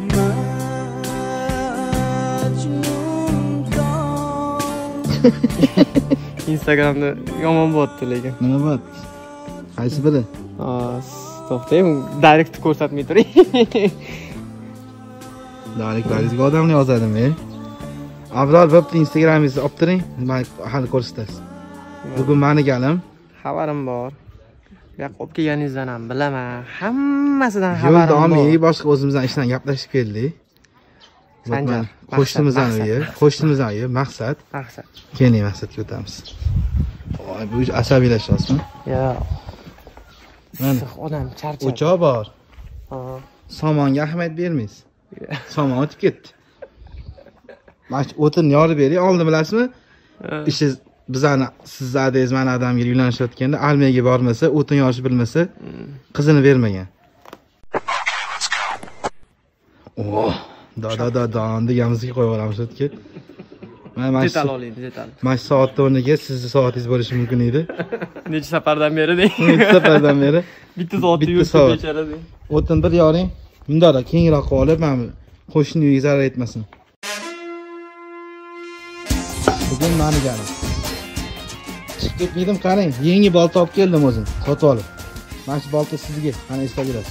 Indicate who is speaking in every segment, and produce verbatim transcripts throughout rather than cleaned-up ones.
Speaker 1: Instagramda yomon bo'pti lekin.
Speaker 2: Nima bo'pti? Qaysi biri?
Speaker 1: Ha, to'xtang, direct ko'rsatmay turing.
Speaker 2: Direct direct odamni yozadimi? Abror bo'pti, Instagramingizni olib turing, men hal ko'rsatasiz. Bugun meni galim.
Speaker 1: Xabarim bor. Bu yoqqa olib kelganingizdan ham bilaman. Hammasidan xabarim bor.
Speaker 2: Yo'q, boshqa o'zimizdan ishdan gaplashib keldik.
Speaker 1: Sanjar.
Speaker 2: Qo'shnimizdan uyi, qo'shnimizdan uyi, maqsad.
Speaker 1: Maqsad.
Speaker 2: Keling, maqsadga o'tamiz. Voy, bu asabiylashasizmi?
Speaker 1: Yo'q.
Speaker 2: Mana
Speaker 1: odam charchab.
Speaker 2: O'choq bor.
Speaker 1: Ha.
Speaker 2: Somonga ahamiyat bermaysiz. Somon o'tib ketdi. Mana o'tin yorib bering, oldi bilasizmi? Ishi bizani siz adingiz mana odamga uylanishayotganda armiyaga bormasa, o'tin yorishni bilmasa, qizini bermagan. Oh, da da da da deganimizga qo'yib yuboramiz o'tga. Mana mana
Speaker 1: detal oling, detal.
Speaker 2: Mana soatda o'rniga sizni soatingiz bo'lishi mumkin edi.
Speaker 1: Necha safardan beri deng.
Speaker 2: Necha safardan beri?
Speaker 1: Bitta soatda yurib bechara deng.
Speaker 2: O'tin bir yoring. Bundoqda kengroq qilib olib, mana qo'shni uyiga zarar etmasin. Bugun meni galim. Chiqib ketmaydim, qarang. Yangi bolta olib keldim o'zim, sotib olib. Mana shu bolta sizga, mana eslab yurasiz.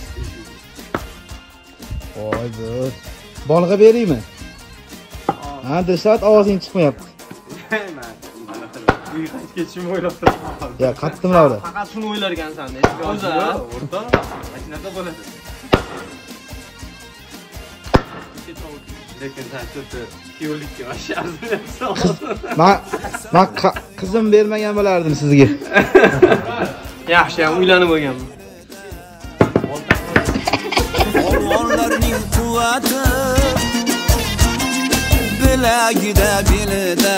Speaker 2: Voy bu. Bolg'a beraymi? Ha, desat ovozing chiqmayapti.
Speaker 1: Mana uy qaytib ketishimni o'ylab turibman.
Speaker 2: Ya, qattimlar ora.
Speaker 1: Faqat shuni o'ylar ekansan, o'zi. O'rta, mashinada bo'ladi. Lekin sen to'pni kiyovlikka oshyapsan.
Speaker 2: Men men qizim bermagan bo'lardim sizga.
Speaker 1: Yaxshi ham uylanib bo'lganman.
Speaker 3: Ormonlarning quvvati bilagida belida.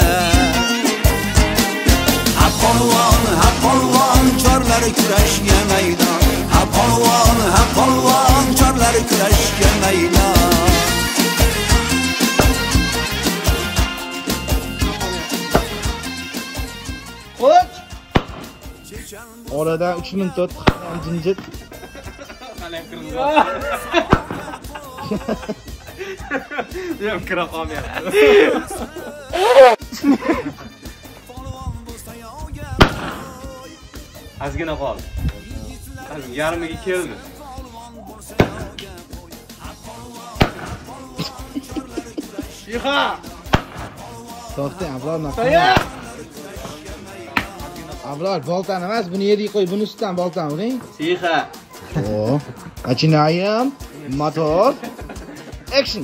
Speaker 3: Ha polvon, ha polvon, chorlari kurashga maydon. Ha polvon, ha polvon, chorlari kurashga maydon.
Speaker 2: Qo'ch! Oradan uch minut o'tdi, ham jinjit.
Speaker 1: Qalay qildi. Yo'q, kira qolmayapti. Azgina qol. Azgina yarmiga keldi. Yiha!
Speaker 2: To'xtang, Abror, naqd. Abror, boltani emas, buni yerga qo'y, buni ustidan boltani uring.
Speaker 1: Siha.
Speaker 2: Oh, achinayam, motor, action.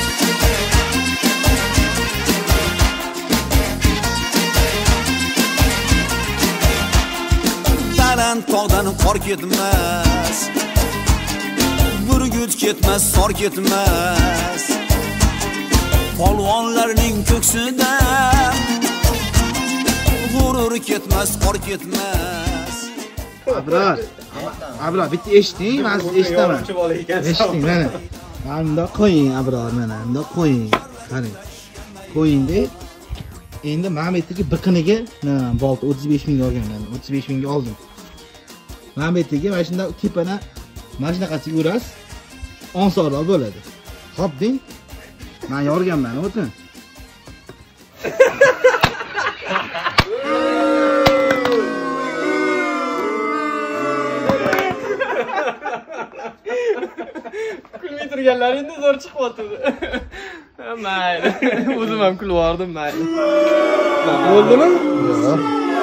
Speaker 3: Baland tog'dan qor ketmas, burgut ketmas, sor ketmas. Polvonlarning ko'ksida g'urur ketmas, qor ketmas.
Speaker 2: Abror, Abror, bitta eshiting, men sizni eshitaman. Eshiting, mana. Mana bundoq qo'ying, Abror, mana bundoq qo'ying. Qarang. Qo'ying-da. Endi mana bu yerga biqiniga, mana bolta o'ttiz besh ming olganman. o'ttiz besh ming ga oldim. Mana bu yerga mana shunda tepana mana shunaqasiga urasiz. on soatlar bo'ladi. Xo'p deng. Men yorganman, o'tin.
Speaker 1: Kulmay turganlar endi zo'r chiqyapti. Mayli. O'zim ham kulib yordim, mayli. Bo'ldimi?
Speaker 2: Yo'q.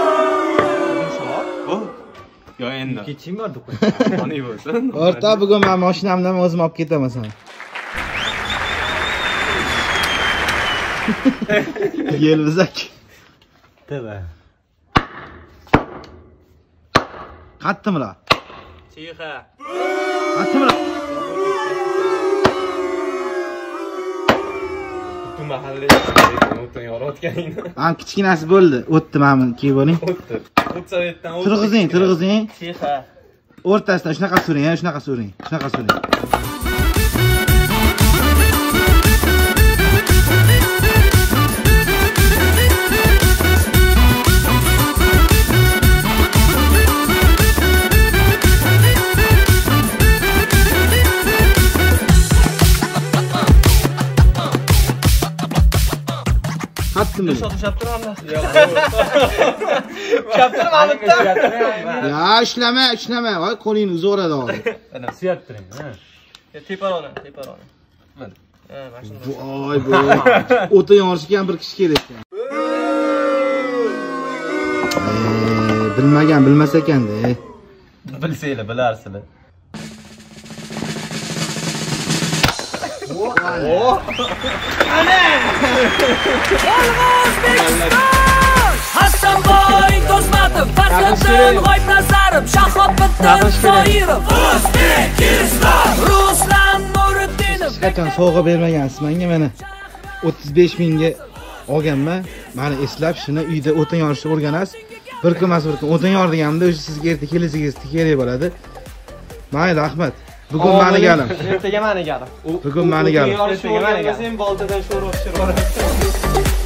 Speaker 1: Yo endi. Keching bordi qo'y. Qani bo'lsin.
Speaker 2: O'rta, bugun men mashinamdan o'zim olib ketaman sen. Yelvizak.
Speaker 4: Tava.
Speaker 2: Qattimlar.
Speaker 1: Siha.
Speaker 2: Qattimlar.
Speaker 1: Butun mahalla o'tin yorayotganingni.
Speaker 2: Ham kichkinasi bo'ldi. O'tdi mana buni kiyib oling.
Speaker 1: O'tdi. o'tsa yerdan o'tdi.
Speaker 2: Turg'izing, turg'izing.
Speaker 1: Siha.
Speaker 2: O'rtasida shunaqa suring, shunaqa suring, shunaqa suring. Eshitdingmi?
Speaker 1: Ushlab turamiz. Ushlab turamiz.
Speaker 2: Ya, ishlama, ishlama. Voy, qo'lingni uzaveradi hozir.
Speaker 4: Ana suyab turing, ha.
Speaker 1: Teparona, teparona.
Speaker 4: Mana.
Speaker 1: Ha, mana shunday.
Speaker 2: Voy, bu. O'ta yorishgan bir kishi kerak ekan. Bilmagan, bilmas ekanda.
Speaker 4: Bilsanglar, bilarsizlar.
Speaker 5: Hasanboy Do'stmatov, Farzandim G'oybnazarim, Shahobiddin Zoirov, O'zbekiston, Ruslan Nuriddinov.
Speaker 2: Hech qachon sovg'a bermagansiz menga mana. o'ttiz besh mingga olganman. Mani eslab shuni uyda o'tin yorishni o'rganasiz. Bir kun emas, bir kun o'tin yorganimda o'sha sizga erta kelasiga kerak bo'ladi. Mayli, rahmat. Bugun mani galim.
Speaker 1: Ertaga mani galim.
Speaker 2: Bugun mani galim.
Speaker 1: Ertaga mani galim. Sen boltadan sho'rib tushirib